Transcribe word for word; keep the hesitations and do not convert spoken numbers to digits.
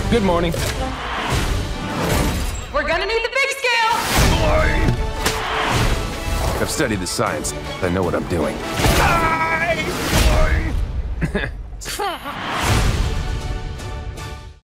Good morning. We're gonna need the big scale! I've studied the science. I know what I'm doing.